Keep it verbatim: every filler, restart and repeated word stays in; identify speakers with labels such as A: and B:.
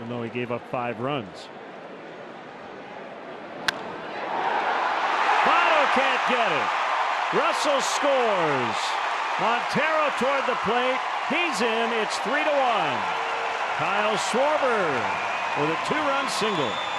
A: even though he gave up five runs. Votto can't get it. Russell scores. Montero toward the plate. He's in. It's three to one. Kyle Schwarber with a two-run single.